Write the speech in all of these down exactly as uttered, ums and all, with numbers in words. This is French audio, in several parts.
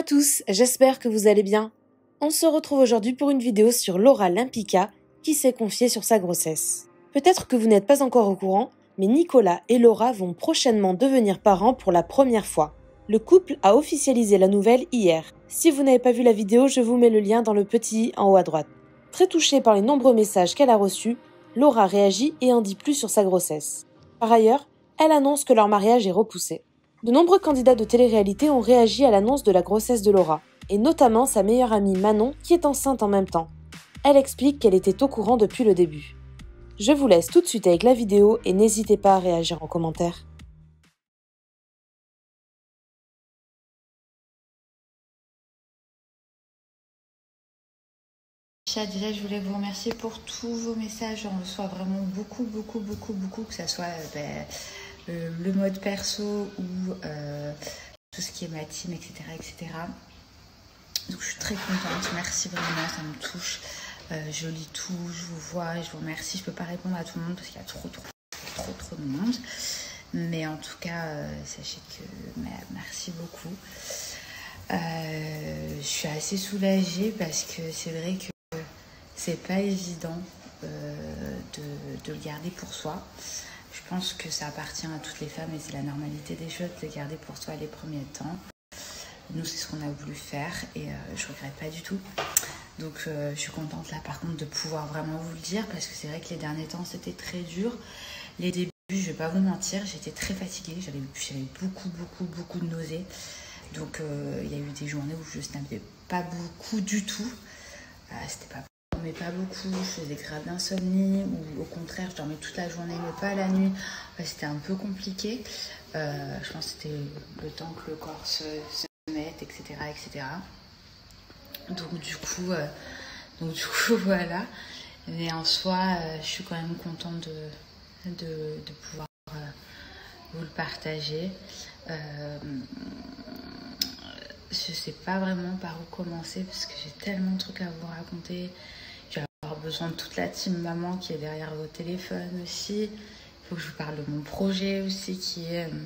tous, j'espère que vous allez bien. On se retrouve aujourd'hui pour une vidéo sur Laura Lympica qui s'est confiée sur sa grossesse. Peut-être que vous n'êtes pas encore au courant, mais Nicolas et Laura vont prochainement devenir parents pour la première fois. Le couple a officialisé la nouvelle hier. Si vous n'avez pas vu la vidéo, je vous mets le lien dans le petit i en haut à droite. Très touchée par les nombreux messages qu'elle a reçus, Laura réagit et en dit plus sur sa grossesse. Par ailleurs, elle annonce que leur mariage est repoussé. De nombreux candidats de télé-réalité ont réagi à l'annonce de la grossesse de Laura, et notamment sa meilleure amie Manon qui est enceinte en même temps. Elle explique qu'elle était au courant depuis le début. Je vous laisse tout de suite avec la vidéo et n'hésitez pas à réagir en commentaire. Déjà, je voulais vous remercier pour tous vos messages. J'en reçois vraiment beaucoup, beaucoup, beaucoup, beaucoup, que ce soit euh, ben, euh, le mode perso ou euh, tout ce qui est ma team, et cetera, et cetera. Donc, je suis très contente. Merci vraiment, ça me touche. Euh, je lis tout, je vous vois, je vous remercie. Je peux pas répondre à tout le monde parce qu'il y a trop, trop, trop, trop de monde. Mais en tout cas, euh, sachez que ben, merci beaucoup. Euh, je suis assez soulagée parce que c'est vrai que c'est pas évident euh, de, de le garder pour soi. Je pense que ça appartient à toutes les femmes et c'est la normalité des choses de le garder pour soi les premiers temps. Nous, c'est ce qu'on a voulu faire et euh, je regrette pas du tout. Donc, euh, je suis contente là, par contre, de pouvoir vraiment vous le dire parce que c'est vrai que les derniers temps, c'était très dur. Les débuts, je vais pas vous mentir, j'étais très fatiguée. J'avais beaucoup, beaucoup, beaucoup de nausées. Donc, euh, il y a eu des journées où je n'avais pas beaucoup du tout. Euh, c'était pas mais pas beaucoup, je faisais grave d'insomnie ou au contraire je dormais toute la journée mais pas la nuit. Enfin, c'était un peu compliqué. Euh, je pense que c'était le temps que le corps se, se mette, et cetera, et cetera. Donc du coup, euh, donc du coup voilà. Mais en soi, euh, je suis quand même contente de, de, de pouvoir euh, vous le partager. Euh, je sais pas vraiment par où commencer parce que j'ai tellement de trucs à vous raconter. Avoir besoin de toute la team maman qui est derrière vos téléphones aussi. Il faut que je vous parle de mon projet aussi qui est, euh,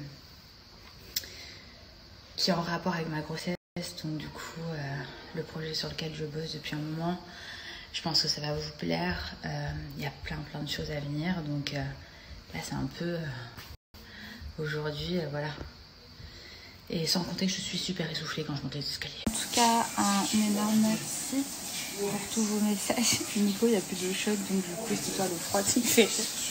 qui est en rapport avec ma grossesse. Donc du coup, euh, le projet sur lequel je bosse depuis un moment, je pense que ça va vous plaire. Il euh, y a plein plein de choses à venir. Donc euh, là, c'est un peu... Euh, aujourd'hui, euh, voilà. Et sans compter que je suis super essoufflée quand je monte les escaliers. En tout cas, un énorme merci pour tous vos messages. Nico, il n'y a plus de choc, donc du coup, c'est toi le froid qui me fait.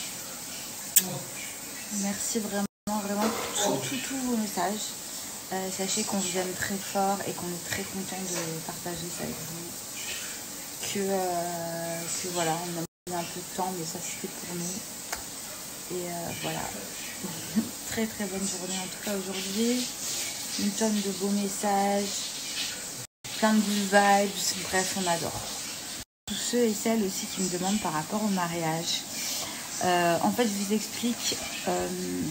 Merci vraiment, vraiment pour tous, tous, tous vos messages. Euh, sachez qu'on vous aime très fort et qu'on est très content de partager ça avec vous. Que, euh, que voilà, on a mis un peu de temps, mais ça c'était pour nous. Et euh, voilà. Très très bonne journée en tout cas aujourd'hui. Une tonne de beaux messages. Plein de vibes, bref, on adore. Tous ceux et celles aussi qui me demandent par rapport au mariage. Euh, en fait, je vous explique. Euh,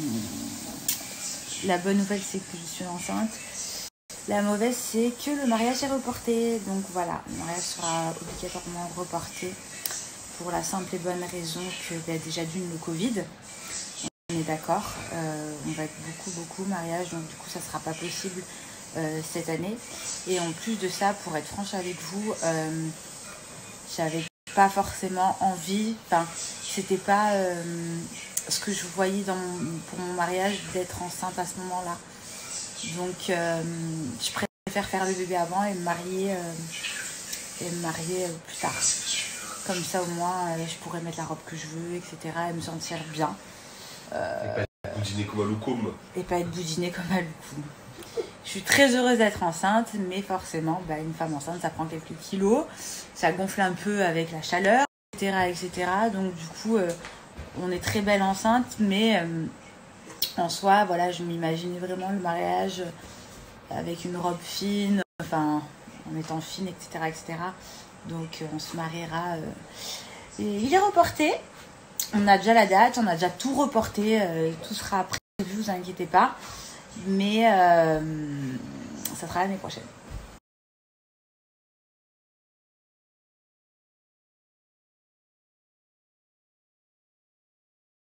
la bonne nouvelle, c'est que je suis enceinte. La mauvaise, c'est que le mariage est reporté. Donc voilà, le mariage sera obligatoirement reporté pour la simple et bonne raison que bah, déjà d'une, le Covid. On est d'accord. Euh, on va être beaucoup, beaucoup mariage. Donc du coup, ça ne sera pas possible. Euh, cette année et en plus de ça, pour être franche avec vous, euh, j'avais pas forcément envie, enfin c'était pas euh, ce que je voyais dans mon, pour mon mariage d'être enceinte à ce moment là, donc euh, je préfère faire le bébé avant et me marier euh, et me marier euh, plus tard, comme ça au moins euh, je pourrais mettre la robe que je veux, etc., et me sentir bien euh, et pas être boudinée comme à Loukoum et pas être boudinée comme à Loukoum. Je suis très heureuse d'être enceinte, mais forcément, bah, une femme enceinte, ça prend quelques kilos, ça gonfle un peu avec la chaleur, et cetera, et cetera. Donc du coup, euh, on est très belle enceinte, mais euh, en soi, voilà, je m'imaginais vraiment le mariage avec une robe fine, enfin, en étant fine, et cetera, et cetera. Donc euh, on se mariera. Euh, et il est reporté. On a déjà la date, on a déjà tout reporté, euh, tout sera prévu, vous inquiétez pas. Mais euh, ça sera l'année prochaine.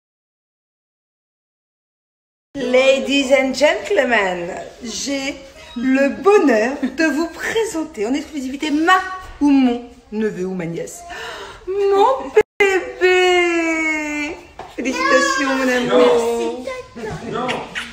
Ladies and gentlemen, j'ai le bonheur de vous présenter en exclusivité ma ou mon neveu ou ma nièce. Mon bébé. Félicitations, mon amour. Merci. Non.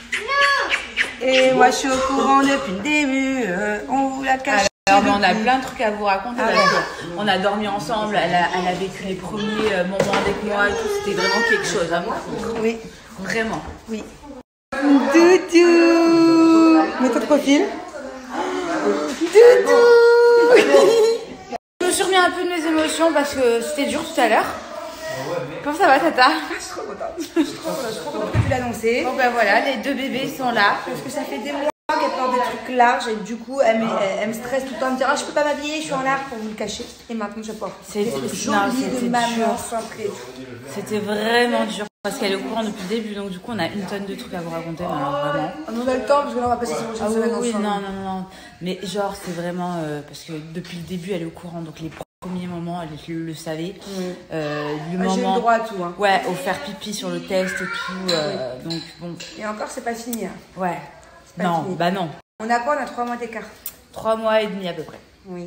Et moi, je suis au courant depuis le début. Euh, on vous l'a caché. Alors, mais on a plein de trucs à vous raconter. Ah, parce on a dormi ensemble. Elle a, elle a vécu les premiers euh, moments avec moi et tout. C'était vraiment quelque chose. Hein. Oui. Vraiment. Oui. Doudou. Mets-toi de profil. Doudou. Je me suis remis un peu de mes émotions parce que c'était dur tout à l'heure. Comment ça va, Tata? Je suis trop contente. Je suis trop contente. Je suis trop contente que tu l'as annoncé. Bon ben voilà, les deux bébés sont là. Parce que ça fait des mois qu'elle porte des trucs larges et du coup elle me, elle, elle me stresse tout le temps. Elle me dit ah, je peux pas m'habiller, je suis en large pour vous le cacher. Et maintenant je porte. C'est joli de maman centrée. C'était vraiment dur parce qu'elle est au courant depuis le début, donc du coup on a une tonne de trucs à vous raconter. Alors, vraiment. On a le temps parce que là on va passer sur une ah, semaine oui, ensemble. non, non, non. Mais genre c'est vraiment euh, parce que depuis le début elle est au courant, donc les premier moment, elle le savait. Oui. Euh, le ah, moment, j'ai le droit à tout. Hein. Ouais, au faire pipi sur le test et tout. Euh, oui. Donc bon. Et encore, c'est pas fini. Hein. Ouais. Non, fini. Bah non. On a quoi? On a trois mois d'écart. Trois mois et demi à peu près. Oui.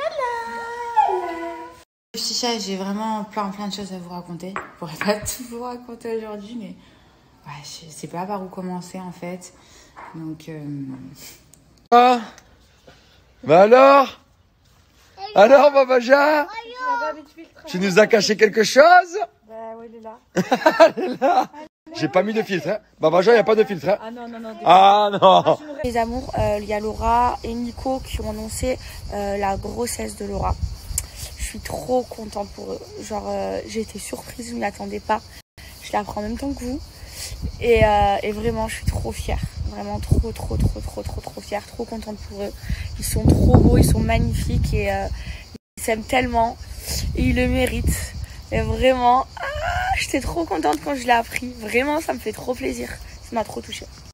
Chicha, j'ai vraiment plein plein de choses à vous raconter. Je pourrais pas tout vous raconter aujourd'hui, mais ouais, je sais pas par où commencer en fait. Donc. Euh... Ah. Bah alors? Alors, Babaja, tu nous as caché quelque chose? Bah oui, il est là. Elle est là. J'ai pas mis de filtre. Hein. Babaja, il n'y a pas de filtre. Hein. Ah non, non, non. Ah non. Les amours, euh, il y a Laura et Nico qui ont annoncé euh, la grossesse de Laura. Je suis trop contente pour eux. Genre, euh, j'ai été surprise, je ne m'attendais pas. Je l'apprends en même temps que vous. Et, euh, et vraiment, je suis trop fière. Vraiment trop, trop, trop, trop, trop, trop fière. Trop contente pour eux. Ils sont trop beaux, ils sont magnifiques et euh, ils s'aiment tellement. Et ils le méritent. Et vraiment, ah, j'étais trop contente quand je l'ai appris. Vraiment, ça me fait trop plaisir. Ça m'a trop touchée.